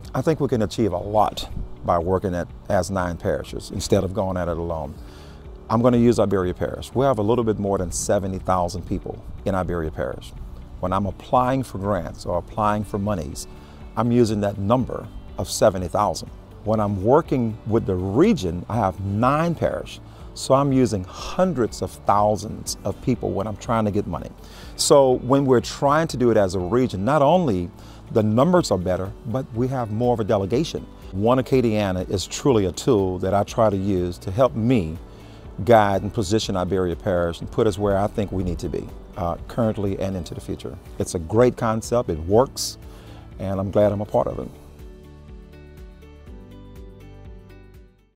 I think we can achieve a lot by working as 9 parishes instead of going at it alone. I'm going to use Iberia Parish. We have a little bit more than 70,000 people in Iberia Parish. When I'm applying for grants or applying for monies, I'm using that number of 70,000. When I'm working with the region, I have 9 parishes. So I'm using hundreds of thousands of people when I'm trying to get money. So when we're trying to do it as a region, not only the numbers are better, but we have more of a delegation. One Acadiana is truly a tool that I try to use to help me guide and position Iberia Parish and put us where I think we need to be, currently and into the future. It's a great concept, it works, and I'm glad I'm a part of it.